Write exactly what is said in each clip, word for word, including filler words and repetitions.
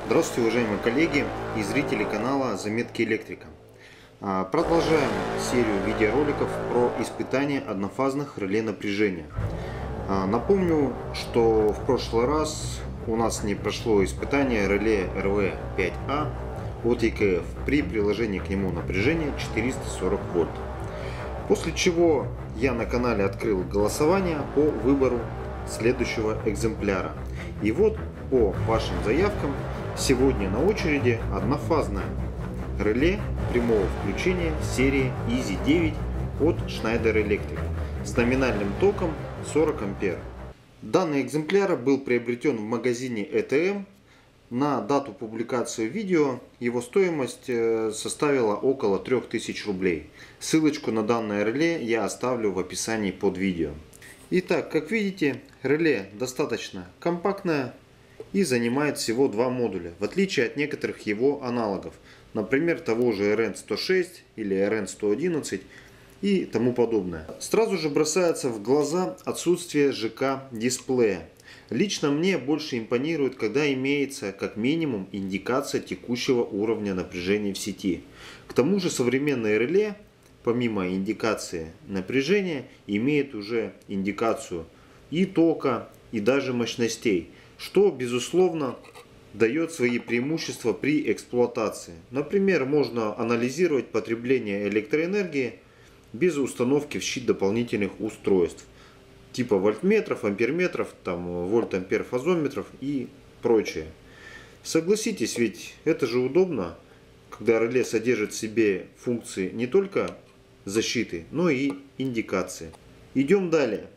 Здравствуйте, уважаемые коллеги и зрители канала Заметки Электрика. Продолжаем серию видеороликов про испытание однофазных реле напряжения. Напомню, что в прошлый раз у нас не прошло испытание реле эр вэ пять а от и ка эф при приложении к нему напряжения четыреста сорок вольт. После чего я на канале открыл голосование по выбору следующего экземпляра. И вот по вашим заявкам сегодня на очереди однофазное реле прямого включения серии Easy девять от Schneider Electric с номинальным током сорок ампер. Данный экземпляр был приобретен в магазине э тэ эм. На дату публикации видео его стоимость составила около трёх тысяч рублей. Ссылочку на данное реле я оставлю в описании под видео. Итак, как видите, реле достаточно компактное и занимает всего два модуля, в отличие от некоторых его аналогов, например, того же эр эн сто шесть или эр эн сто одиннадцать и тому подобное. Сразу же бросается в глаза отсутствие жэ ка дисплея. Лично мне больше импонирует, когда имеется как минимум индикация текущего уровня напряжения в сети. К тому же современные реле, помимо индикации напряжения, имеют уже индикацию и тока, и даже мощностей, что безусловно дает свои преимущества при эксплуатации. Например, можно анализировать потребление электроэнергии без установки в щит дополнительных устройств типа вольтметров, амперметров, там, вольт-ампер фазометров и прочее. Согласитесь, ведь это же удобно, когда реле содержит в себе функции не только защиты, но и индикации. Идем далее.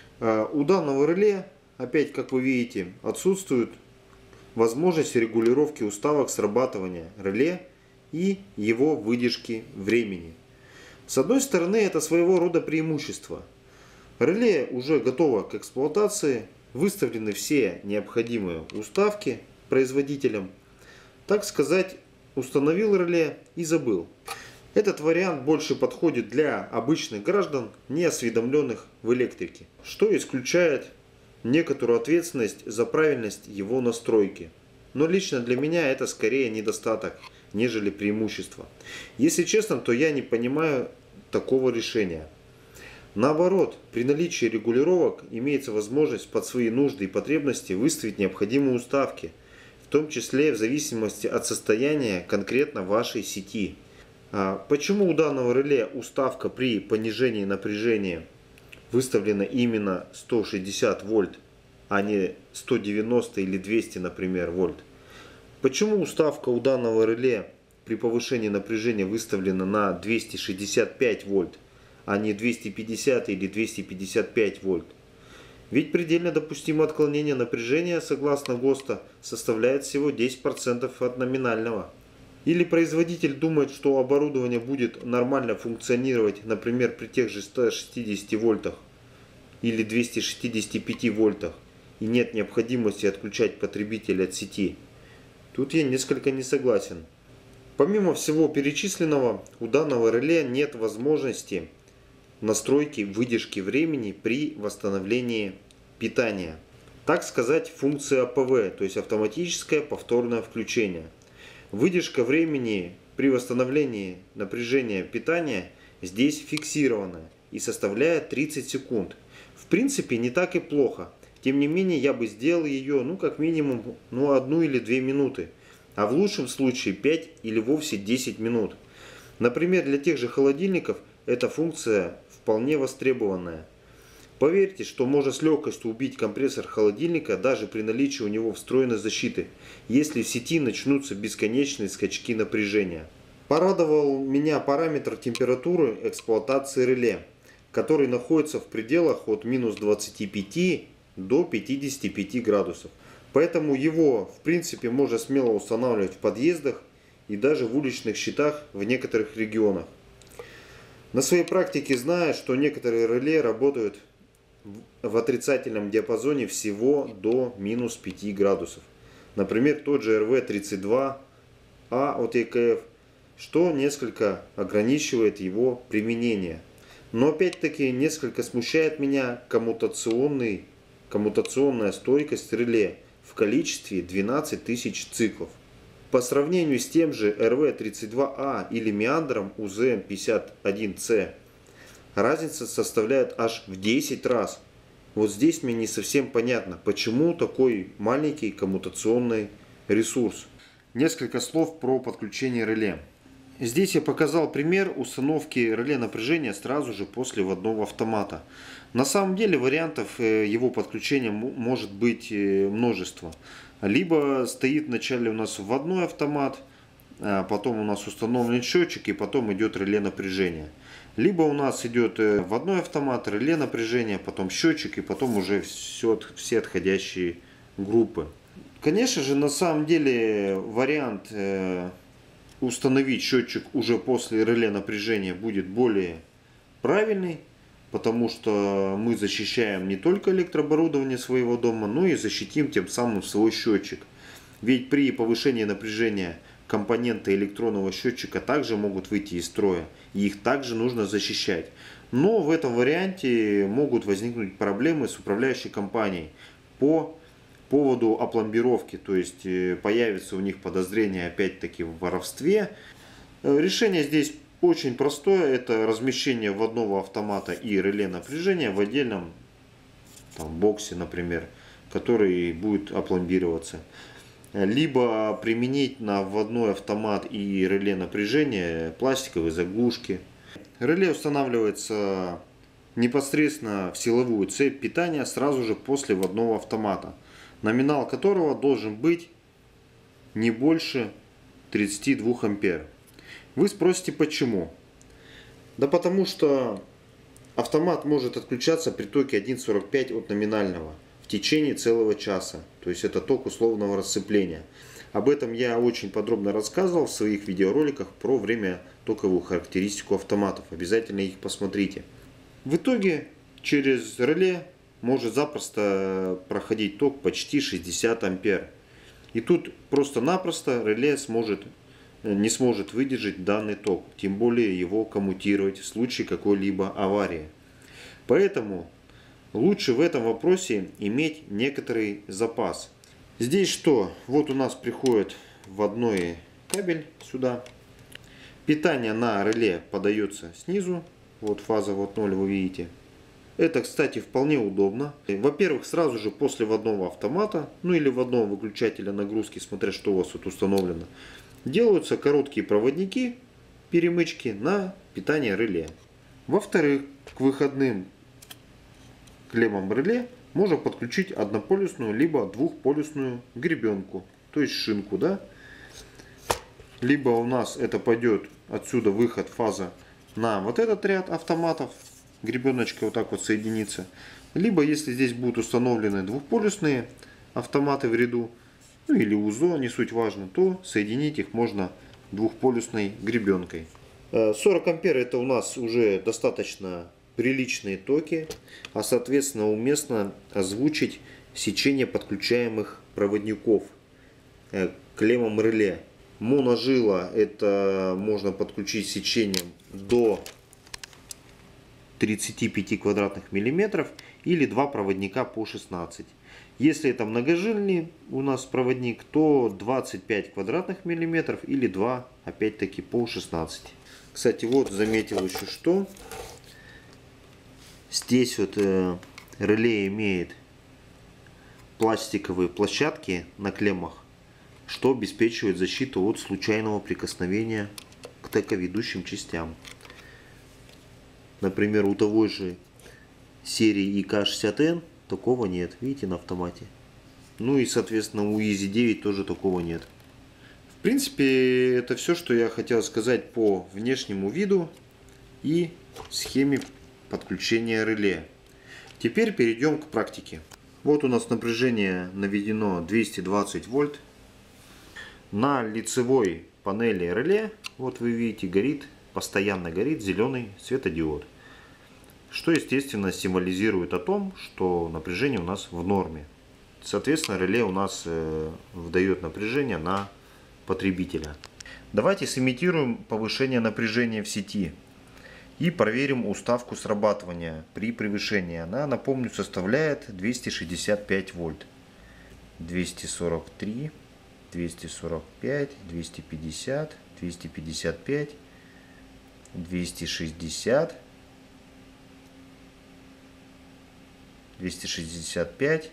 У данного реле, опять как вы видите, отсутствует возможность регулировки уставок срабатывания реле и его выдержки времени. С одной стороны, это своего рода преимущество. Реле уже готово к эксплуатации, выставлены все необходимые уставки производителем. Так сказать, установил реле и забыл. Этот вариант больше подходит для обычных граждан, не осведомленных в электрике, что исключает некоторую ответственность за правильность его настройки. Но лично для меня это скорее недостаток, нежели преимущество. Если честно, то я не понимаю такого решения. Наоборот, при наличии регулировок имеется возможность под свои нужды и потребности выставить необходимые уставки, в том числе в зависимости от состояния конкретно вашей сети. Почему у данного реле уставка при понижении напряжения выставлена именно сто шестьдесят вольт, а не сто девяносто или двести, например, вольт? Почему уставка у данного реле при повышении напряжения выставлена на двести шестьдесят пять вольт, а не двести пятьдесят или двести пятьдесят пять вольт? Ведь предельно допустимое отклонение напряжения, согласно ГОСТа, составляет всего десять процентов от номинального. Или производитель думает, что оборудование будет нормально функционировать, например, при тех же ста шестидесяти вольтах или двухстах шестидесяти пяти вольтах, и нет необходимости отключать потребителя от сети. Тут я несколько не согласен. Помимо всего перечисленного, у данного реле нет возможности настройки выдержки времени при восстановлении питания. Так сказать, функция а пэ вэ, то есть автоматическое повторное включение. Выдержка времени при восстановлении напряжения питания здесь фиксированная и составляет тридцать секунд. В принципе, не так и плохо. Тем не менее, я бы сделал ее, ну, как минимум, ну, одну или две минуты. А в лучшем случае пять или вовсе десять минут. Например, для тех же холодильников эта функция вполне востребованная. Поверьте, что можно с легкостью убить компрессор холодильника даже при наличии у него встроенной защиты, если в сети начнутся бесконечные скачки напряжения. Порадовал меня параметр температуры эксплуатации реле, который находится в пределах от минус двадцати пяти до пятидесяти пяти градусов. Поэтому его в принципе можно смело устанавливать в подъездах и даже в уличных щитах в некоторых регионах. На своей практике знаю, что некоторые реле работают в отрицательном диапазоне всего до минус пяти градусов. Например, тот же эр вэ тридцать два а от и ка эф, что несколько ограничивает его применение. Но опять-таки несколько смущает меня коммутационный, коммутационная стойкость реле в количестве двенадцати тысяч циклов. По сравнению с тем же эр вэ тридцать два а или меандром у зэ эм пятьдесят один цэ, разница составляет аж в десять раз. Вот здесь мне не совсем понятно, почему такой маленький коммутационный ресурс. Несколько слов про подключение реле. Здесь я показал пример установки реле напряжения сразу же после вводного автомата. На самом деле вариантов его подключения может быть множество. Либо стоит вначале у нас вводной автомат, потом у нас установлен счетчик и потом идет реле напряжения. Либо у нас идет вводной автомат, реле напряжения, потом счетчик и потом уже все, все отходящие группы. Конечно же, на самом деле вариант установить счетчик уже после реле напряжения будет более правильный, потому что мы защищаем не только электрооборудование своего дома, но и защитим тем самым свой счетчик. Ведь при повышении напряжения компоненты электронного счетчика также могут выйти из строя, и их также нужно защищать. Но в этом варианте могут возникнуть проблемы с управляющей компанией по поводу опломбировки, то есть появится у них подозрение опять-таки в воровстве. Решение здесь очень простое, это размещение вводного автомата и реле напряжения в отдельном там, боксе, например, который будет опломбироваться. Либо применить на вводной автомат и реле напряжения пластиковые заглушки. Реле устанавливается непосредственно в силовую цепь питания сразу же после вводного автомата, номинал которого должен быть не больше тридцати двух ампер. Вы спросите, почему? Да потому что автомат может отключаться при токе один сорок пять от номинального в течение целого часа. То есть это ток условного расцепления. Об этом я очень подробно рассказывал в своих видеороликах про время токовую характеристику автоматов. Обязательно их посмотрите. В итоге через реле может запросто проходить ток почти шестьдесят ампер. И тут просто-напросто реле сможет, не сможет выдержать данный ток, тем более его коммутировать в случае какой-либо аварии. Поэтому лучше в этом вопросе иметь некоторый запас. Здесь что? Вот у нас приходит вводной кабель сюда. Питание на реле подается снизу. Вот фаза вот ноль, вы видите. Это, кстати, вполне удобно. Во-первых, сразу же после вводного автомата, ну или вводного выключателя нагрузки, смотря что у вас тут установлено, делаются короткие проводники, перемычки на питание реле. Во-вторых, к выходным клеммам реле можно подключить однополюсную либо двухполюсную гребенку, то есть шинку, да? Либо у нас это пойдет отсюда выход фаза на вот этот ряд автоматов, гребеночка вот так вот соединится. Либо если здесь будут установлены двухполюсные автоматы в ряду, ну или УЗО, не суть важно, то соединить их можно двухполюсной гребенкой. сорок ампер это у нас уже достаточно приличные токи, а соответственно уместно озвучить сечение подключаемых проводников к клеммам реле. Моножила это можно подключить сечением до тридцати пяти квадратных миллиметров или два проводника по шестнадцать. Если это многожильный у нас проводник, то двадцать пять квадратных миллиметров или два опять-таки по шестнадцать. Кстати, вот заметил еще, что здесь вот э, реле имеет пластиковые площадки на клеммах, что обеспечивает защиту от случайного прикосновения к токоведущим частям. Например, у того же серии и ка шестьдесят эн такого нет, видите, на автомате. Ну и соответственно у и зет девять тоже такого нет. В принципе, это все, что я хотел сказать по внешнему виду и схеме подключения реле. Теперь перейдем к практике. Вот у нас напряжение наведено двести двадцать вольт. На лицевой панели реле, вот вы видите, горит, постоянно горит зеленый светодиод, что естественно символизирует о том, что напряжение у нас в норме. Соответственно, реле у нас э, выдает напряжение на потребителя. Давайте сымитируем повышение напряжения в сети и проверим уставку срабатывания при превышении. Она, напомню, составляет двести шестьдесят пять вольт. двести сорок три, двести сорок пять, двести пятьдесят, двести пятьдесят пять, двести шестьдесят, двести шестьдесят пять,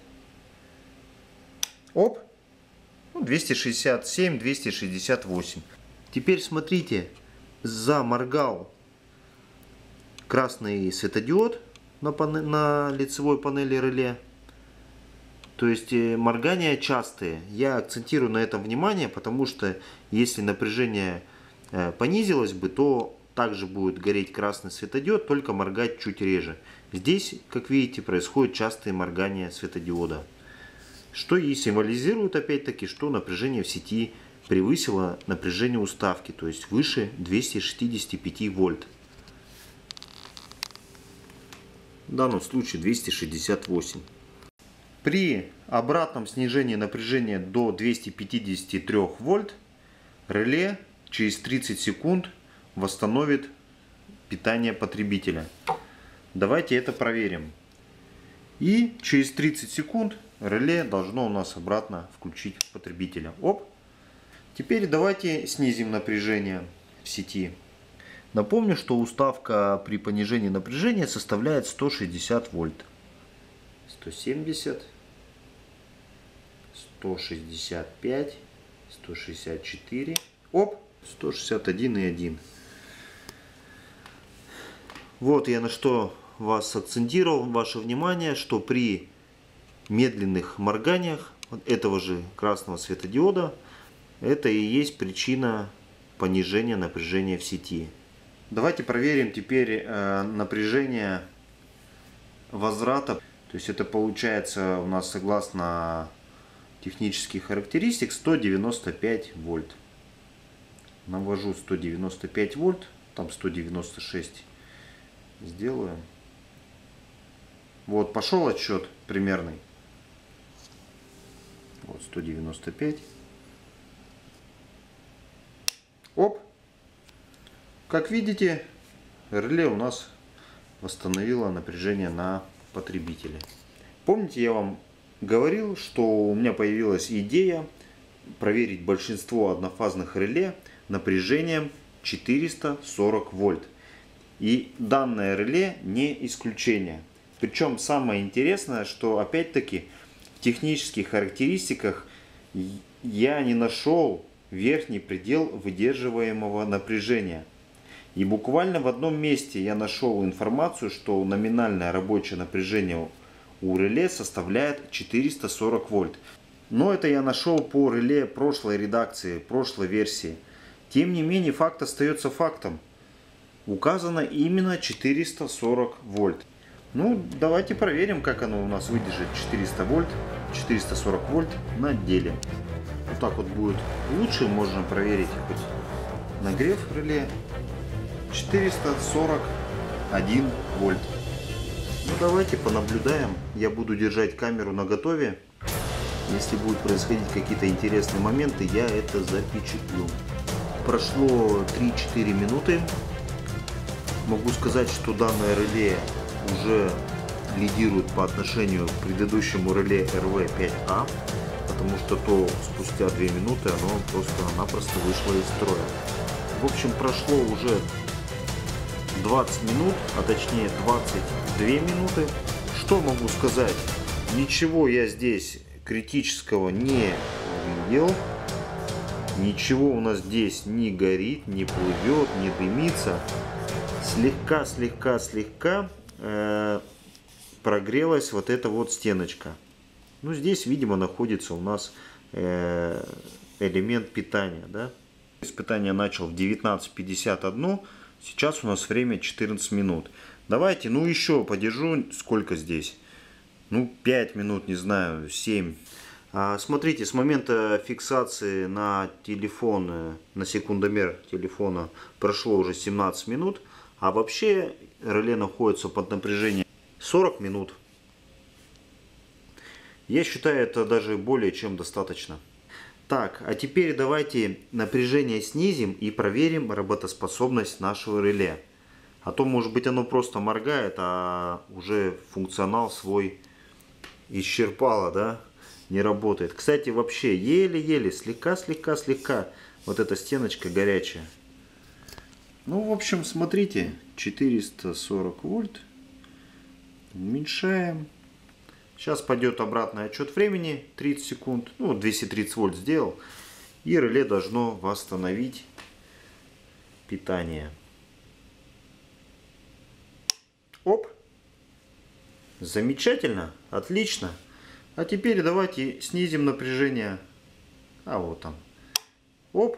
оп, ну, двести шестьдесят семь, двести шестьдесят восемь. Теперь смотрите, заморгал красный светодиод на, пане... на лицевой панели реле. То есть моргания частые. Я акцентирую на этом внимание, потому что если напряжение понизилось бы, то также будет гореть красный светодиод, только моргать чуть реже. Здесь, как видите, происходит частые моргания светодиода. Что и символизирует опять-таки, что напряжение в сети превысило напряжение уставки, то есть выше двухсот шестидесяти пяти вольт. В данном случае двести шестьдесят восемь. При обратном снижении напряжения до двухсот пятидесяти трёх вольт реле через тридцать секунд восстановит питание потребителя. Давайте это проверим. И через тридцать секунд реле должно у нас обратно включить потребителя. Оп! Теперь давайте снизим напряжение в сети. Напомню, что уставка при понижении напряжения составляет сто шестьдесят вольт. сто семьдесят, сто шестьдесят пять, сто шестьдесят четыре, оп, сто шестьдесят один и один. Вот я на что вас акцентировал, ваше внимание, что при медленных морганиях этого же красного светодиода это и есть причина понижения напряжения в сети. Давайте проверим теперь э, напряжение возврата. То есть это получается у нас согласно технических характеристик сто девяносто пять вольт. Навожу сто девяносто пять вольт, там сто девяносто шесть сделаю. Вот пошел отсчет примерный. Вот сто девяносто пять. Оп! Как видите, реле у нас восстановило напряжение на потребителя. Помните, я вам говорил, что у меня появилась идея проверить большинство однофазных реле напряжением четыреста сорок вольт. И данное реле не исключение. Причем самое интересное, что опять-таки в технических характеристиках я не нашел верхний предел выдерживаемого напряжения. И буквально в одном месте я нашел информацию, что номинальное рабочее напряжение у реле составляет четыреста сорок вольт. Но это я нашел по реле прошлой редакции, прошлой версии. Тем не менее, факт остается фактом. Указано именно четыреста сорок вольт. Ну, давайте проверим, как оно у нас выдержит четыреста вольт, четыреста сорок вольт на деле. Вот так вот будет лучше, можно проверить хоть нагрев реле. четыреста сорок один вольт. Ну, давайте понаблюдаем. Я буду держать камеру наготове. Если будут происходить какие-то интересные моменты, я это запечатлю. Прошло три-четыре минуты. Могу сказать, что данное реле уже лидирует по отношению к предыдущему реле эр вэ пять а, потому что то спустя две минуты оно просто-напросто вышло из строя. В общем, прошло уже двадцать минут, а точнее двадцать две минуты. Что могу сказать? Ничего я здесь критического не видел. Ничего у нас здесь не горит, не плывет, не дымится. Слегка, слегка, слегка э, прогрелась вот эта вот стеночка. Ну, здесь, видимо, находится у нас э, элемент питания, да? Испытание начал в девятнадцать пятьдесят один. Сейчас у нас время четырнадцать минут. Давайте, ну, еще подержу. Сколько здесь? Ну, пять минут, не знаю, семь. А, смотрите, с момента фиксации на телефон, на секундомер телефона прошло уже семнадцать минут. А вообще реле находится под напряжением сорок минут. Я считаю, это даже более чем достаточно. Так, а теперь давайте напряжение снизим и проверим работоспособность нашего реле. А то, может быть, оно просто моргает, а уже функционал свой исчерпало, да? не работает. Кстати, вообще еле-еле, слегка-слегка-слегка вот эта стеночка горячая. Ну, в общем, смотрите, четыреста сорок вольт. Уменьшаем. Сейчас пойдет обратный отчет времени, тридцать секунд. Ну, двести тридцать вольт сделал. И реле должно восстановить питание. Оп! Замечательно, отлично. А теперь давайте снизим напряжение. А вот там. Оп!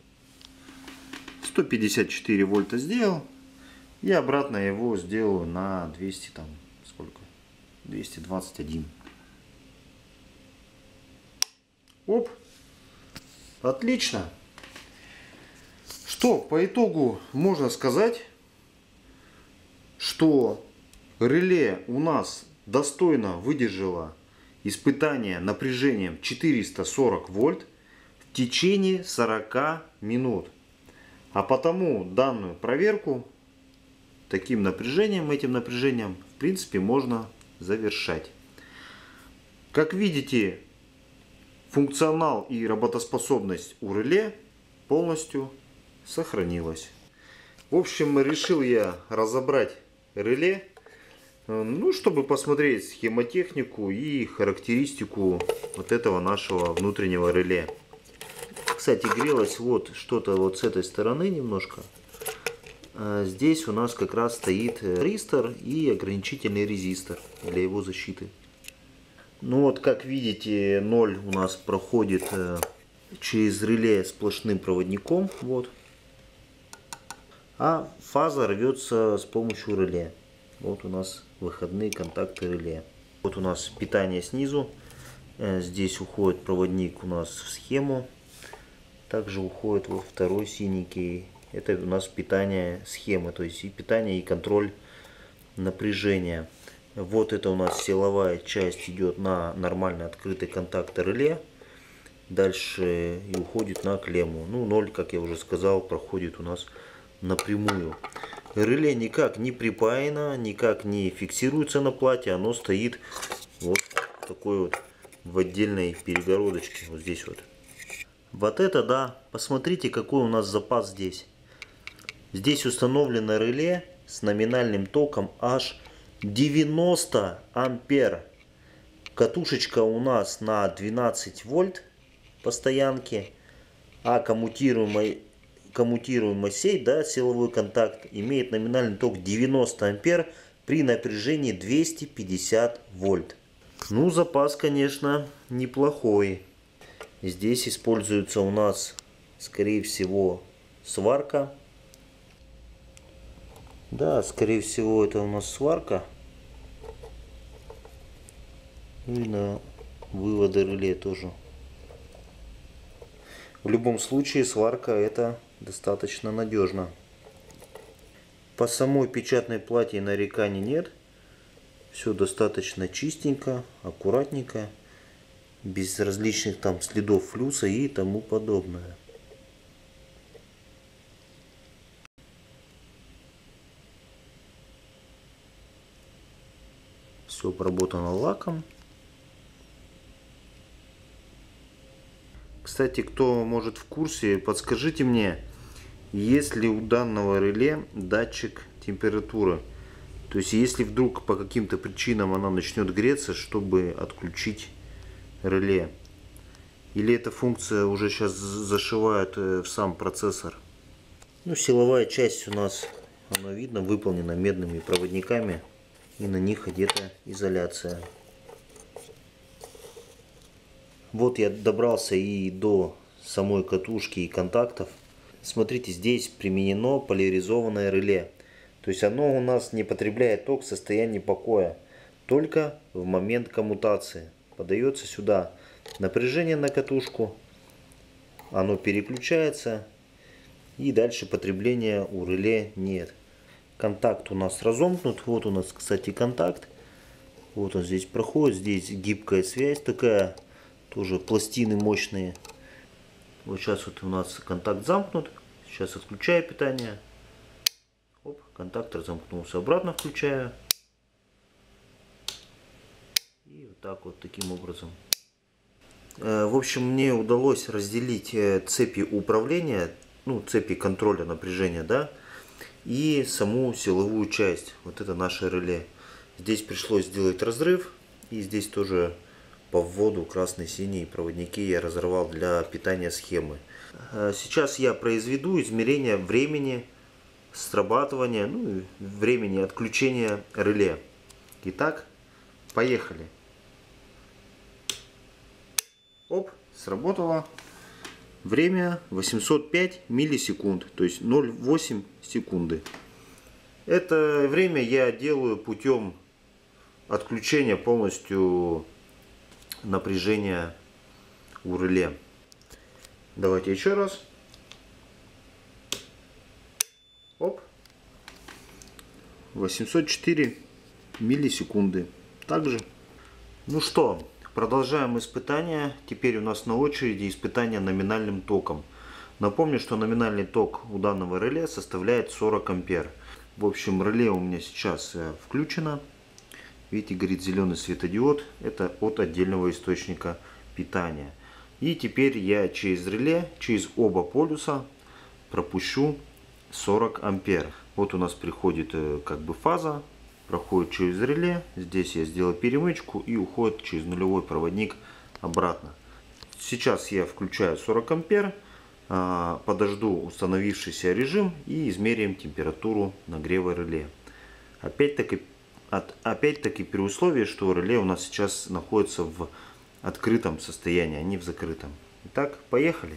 сто пятьдесят четыре вольта сделал. И обратно его сделаю на двести, там, сколько? двести двадцать один. Оп! Отлично! Что по итогу можно сказать, что реле у нас достойно выдержало испытание напряжением четыреста сорок вольт в течение сорока минут. А потому данную проверку таким напряжением, этим напряжением, в принципе, можно завершать. Как видите, функционал и работоспособность у реле полностью сохранилась. В общем, решил я разобрать реле, ну, чтобы посмотреть схемотехнику и характеристику вот этого нашего внутреннего реле. Кстати, грелось вот что-то вот с этой стороны немножко. А здесь у нас как раз стоит резистор и ограничительный резистор для его защиты. Ну вот, как видите, ноль у нас проходит через реле сплошным проводником. Вот. А фаза рвется с помощью реле. Вот у нас выходные контакты реле. Вот у нас питание снизу. Здесь уходит проводник у нас в схему. Также уходит вот второй синенький. Это у нас питание схемы. То есть и питание, и контроль напряжения. Вот это у нас силовая часть идет на нормально открытый контакт реле. Дальше и уходит на клемму. Ну, ноль, как я уже сказал, проходит у нас напрямую. Реле никак не припаяно, никак не фиксируется на плате. Оно стоит вот в такой вот в отдельной перегородочке. Вот здесь вот. Вот это да. Посмотрите, какой у нас запас здесь. Здесь установлено реле с номинальным током аж девяносто ампер. Катушечка у нас на двенадцать вольт по стоянке. А коммутируемая, коммутируемая сеть, да, силовой контакт, имеет номинальный ток девяносто ампер при напряжении двести пятьдесят вольт. Ну, запас, конечно, неплохой. Здесь используется у нас, скорее всего, сварка. Да, скорее всего, это у нас сварка. И на выводы реле тоже. В любом случае, сварка это достаточно надежно. По самой печатной плате нареканий нет. Все достаточно чистенько, аккуратненько. Без различных там следов флюса и тому подобное. Все обработано лаком. Кстати, кто может в курсе, подскажите мне, есть ли у данного реле датчик температуры. То есть, если вдруг по каким-то причинам она начнет греться, чтобы отключить реле. Или эта функция уже сейчас зашивает в сам процессор. Ну, силовая часть у нас, она видно, выполнена медными проводниками. И на них одета изоляция. Вот я добрался и до самой катушки и контактов. Смотрите, здесь применено поляризованное реле. То есть оно у нас не потребляет ток в состоянии покоя. Только в момент коммутации. Подается сюда напряжение на катушку. Оно переключается. И дальше потребления у реле нет. Контакт у нас разомкнут. Вот у нас, кстати, контакт. Вот он здесь проходит. Здесь гибкая связь такая. Тоже пластины мощные. Вот сейчас вот у нас контакт замкнут. Сейчас отключаю питание. Оп, контакт разомкнулся. Обратно включаю. И вот так вот, таким образом. В общем, мне удалось разделить цепи управления, ну, цепи контроля напряжения, да, и саму силовую часть. Вот это наше реле. Здесь пришлось сделать разрыв, и здесь тоже по вводу красный-синий проводники я разорвал для питания схемы. Сейчас я произведу измерение времени срабатывания, ну и времени отключения реле. Итак, поехали. Оп, сработало. Время восемьсот пять миллисекунд, то есть ноль целых восемь секунды. Это время я делаю путем отключения полностью напряжения у реле. Давайте еще раз. Оп. восемьсот четыре миллисекунды. Также. Ну что, продолжаем испытания. Теперь у нас на очереди испытание номинальным током. Напомню, что номинальный ток у данного реле составляет сорок ампер. В общем, реле у меня сейчас включено. Видите, горит зеленый светодиод. Это от отдельного источника питания. И теперь я через реле, через оба полюса пропущу сорок ампер. Вот у нас приходит как бы фаза, проходит через реле. Здесь я сделал перемычку и уходит через нулевой проводник обратно. Сейчас я включаю сорок ампер, подожду установившийся режим и измерим температуру нагрева реле. Опять-таки, опять-таки при условии, что реле у нас сейчас находится в открытом состоянии, а не в закрытом. Итак, поехали.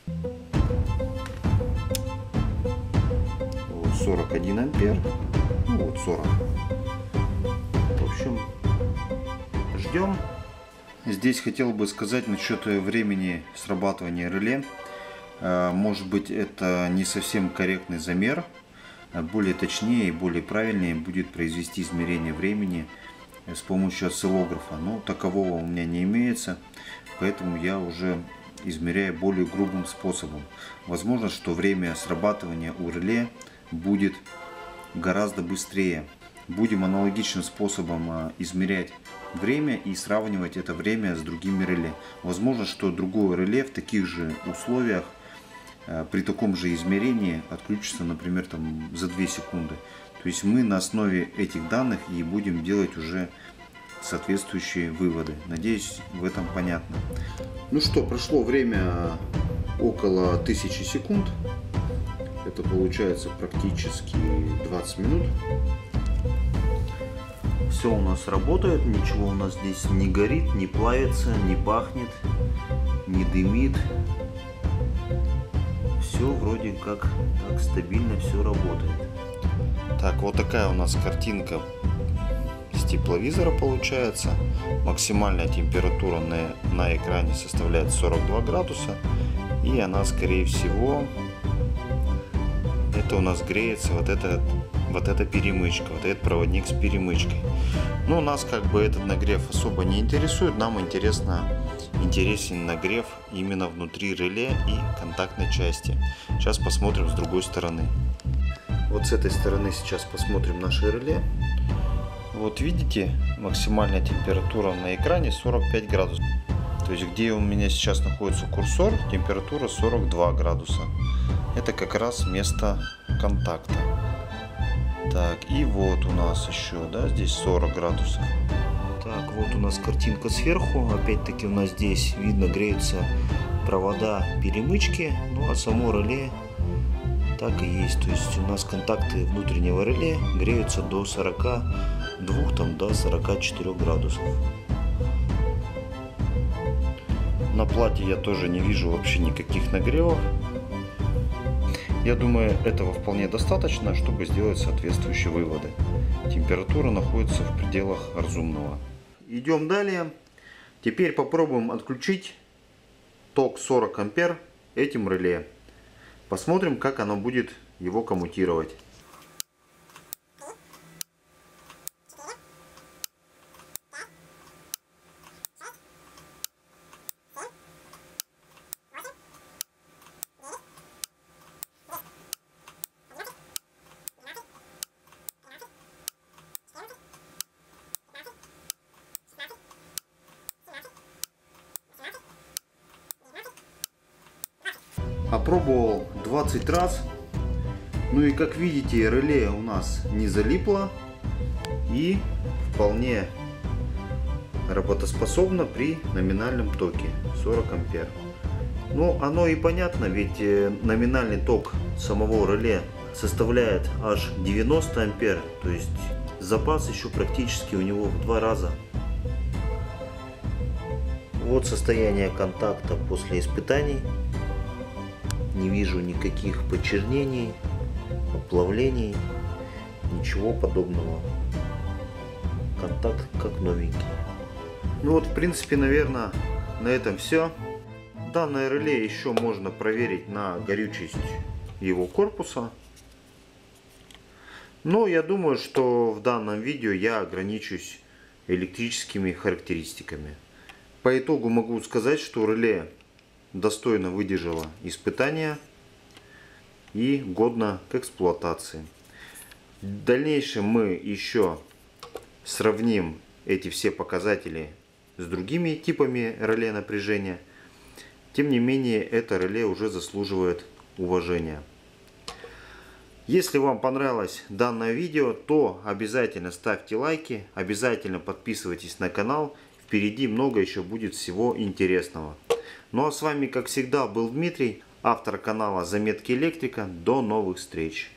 Вот сорок один ампер. Ну, вот сорок. В общем, ждем. Здесь хотел бы сказать насчет времени срабатывания реле. Может быть, это не совсем корректный замер. Более точнее и более правильнее будет произвести измерение времени с помощью осциллографа. Но такового у меня не имеется, поэтому я уже измеряю более грубым способом. Возможно, что время срабатывания у реле будет гораздо быстрее. Будем аналогичным способом измерять время и сравнивать это время с другими реле. Возможно, что другое реле в таких же условиях при таком же измерении отключится, например, там, за две секунды. То есть мы на основе этих данных и будем делать уже соответствующие выводы. Надеюсь, в этом понятно. Ну что, прошло время около тысячи секунд. Это получается практически двадцать минут. Все у нас работает, ничего у нас здесь не горит, не плавится, не пахнет, не дымит. Все вроде как так стабильно все работает. Так, вот такая у нас картинка с тепловизора получается. Максимальная температура на, на экране составляет сорок два градуса. И она, скорее всего, это у нас греется вот эта, вот эта перемычка, вот этот проводник с перемычкой. Но нас как бы этот нагрев особо не интересует. Нам интересно, интересен нагрев именно внутри реле и контактной части. Сейчас посмотрим с другой стороны. Вот с этой стороны сейчас посмотрим наше реле. Вот видите, максимальная температура на экране сорок пять градусов. То есть где у меня сейчас находится курсор, температура сорок два градуса. Это как раз место контакта. Так, и вот у нас еще, да, здесь сорок градусов. Так, вот у нас картинка сверху. Опять-таки у нас здесь видно греются провода перемычки. Ну а само реле так и есть. То есть у нас контакты внутреннего реле греются до сорока двух, там, до сорока четырёх градусов. На плате я тоже не вижу вообще никаких нагревов. Я думаю, этого вполне достаточно, чтобы сделать соответствующие выводы. Температура находится в пределах разумного. Идем далее. Теперь попробуем отключить ток сорок ампер этим реле. Посмотрим, как оно будет его коммутировать. Опробовал двадцать раз. Ну и как видите, реле у нас не залипло и вполне работоспособно при номинальном токе сорок ампер. Ну, оно и понятно, ведь номинальный ток самого реле составляет аж девяносто ампер, то есть запас еще практически у него в два раза. Вот состояние контакта после испытаний. Не вижу никаких почернений, оплавлений, ничего подобного. Контакт как новенький. Ну вот, в принципе, наверное, на этом все. Данное реле еще можно проверить на горючесть его корпуса. Но я думаю, что в данном видео я ограничусь электрическими характеристиками. По итогу могу сказать, что реле достойно выдержало испытания и годно к эксплуатации. В дальнейшем мы еще сравним эти все показатели с другими типами реле напряжения. Тем не менее, это реле уже заслуживает уважения. Если вам понравилось данное видео, то обязательно ставьте лайки, обязательно подписывайтесь на канал. Впереди много еще будет всего интересного. Ну а с вами, как всегда, был Дмитрий, автор канала Заметки Электрика. До новых встреч!